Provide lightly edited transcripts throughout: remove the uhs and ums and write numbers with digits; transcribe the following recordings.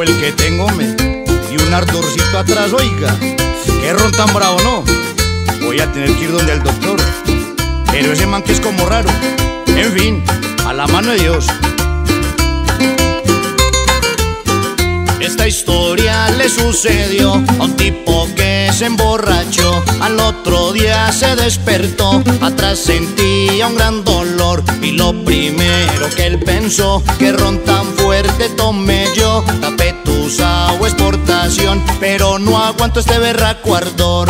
el que tengo, me y un ardorcito atrás, oiga. Qué ron tan bravo, ¿no? Voy a tener que ir donde el doctor. Pero ese man que es como raro. En fin, a la mano de Dios. Esta historia le sucedió a un tipo que se emborrachó. Al otro día se despertó, atrás sentía un gran dolor. Y lo primero que él pensó, que ron tan fuerte tomé yo. Tapetusa o exportación, pero no aguanto este berraco ardor.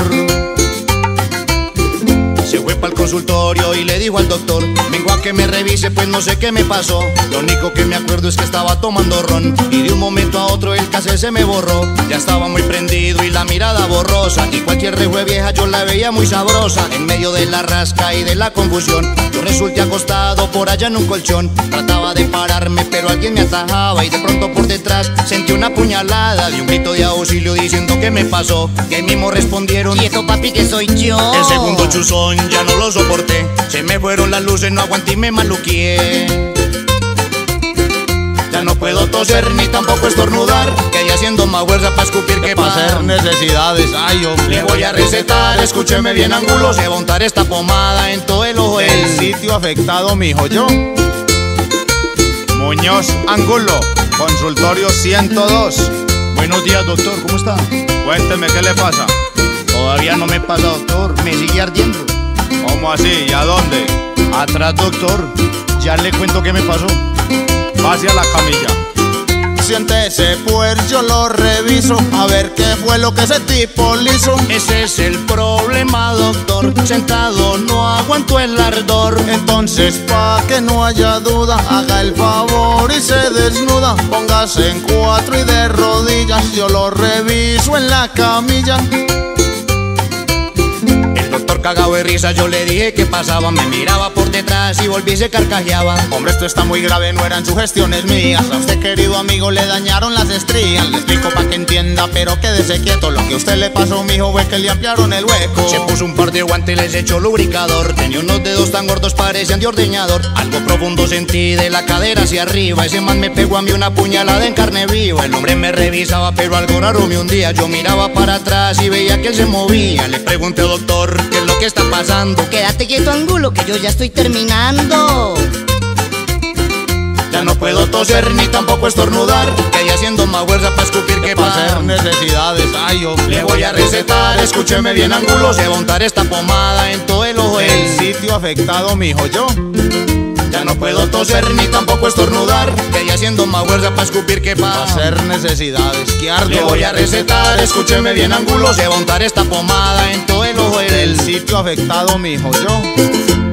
Se fue pa'l consultorio y le dijo al doctor: vengo a que me revise, pues no sé qué me pasó. Lo único que me acuerdo es que estaba tomando ron, y de un momento a otro el cassette se me borró. Ya estaba muy prendido y la mirada borrosa, y cualquier rejue vieja yo la veía muy sabrosa. En medio de la rasca y de la confusión, yo resulté acostado por allá en un colchón. Trataba de pararme pero alguien me atajaba, y de pronto por detrás sentí una puñalada. Di un grito de auxilio diciendo qué me pasó, y ahí mismo respondieron: quieto papi, que soy yo. El segundo chuzón ya no lo soporté, se me fueron las luces, no aguanté y me maluqué. Ya no puedo toser ni tampoco estornudar, que ya haciendo más fuerza pa' escupir que pa' hacer necesidades. Ay, hombre. Le voy a recetar, escúcheme bien, Angulo, se va a untar esta pomada en todo el ojo. El sitio afectado, mijo, yo. Muñoz Angulo, consultorio 102. Buenos días, doctor, ¿cómo está? Cuénteme, ¿qué le pasa? Todavía no me pasa, doctor, me sigue ardiendo. ¿Cómo así? ¿Y a dónde? Atrás, doctor, ya le cuento qué me pasó. Pase a la camilla. Siéntese pues, yo lo reviso, a ver qué fue lo que ese tipo le hizo. Ese es el problema, doctor, sentado no aguanto el ardor. Entonces, pa' que no haya duda, haga el favor y se desnuda. Póngase en cuatro y de rodillas, yo lo reviso en la camilla. Cagado de risa, yo le dije qué pasaba. Me miraba por detrás y volví y se carcajeaba. Hombre, esto está muy grave, no eran sugestiones mías. A usted, querido amigo, le dañaron las estrías. Le explico pa' que entienda, pero quédese quieto. Lo que a usted le pasó, mijo, fue que le ampliaron el hueco. Se puso un par de guantes, les echó lubricador. Tenía unos dedos tan gordos, parecían de ordeñador. Algo profundo sentí de la cadera hacia arriba. Ese man me pegó a mí una puñalada en carne viva. El hombre me revisaba, pero algo raro me hundía. Yo miraba para atrás y veía que él se movía. Le pregunté, doctor, ¿qué es lo que está pasando? Quédate quieto, Angulo, que yo ya estoy terminando. Ya no puedo toser ni tampoco estornudar, que ya haciendo más fuerza pa' escupir que pa' hacer necesidades. Ay, hombre. Le voy a recetar, escúcheme bien, Angulo, se va a untar esta pomada en todo el ojo. El sitio afectado, mijo, yo. Ya no puedo toser ni tampoco estornudar, que ya haciendo más fuerza pa' escupir que pa' hacer necesidades. Que ardo. Le voy a recetar, escúcheme bien, Angulo, se va a untar esta pomada en todo el ojo. El sitio afectado, mijo, yo.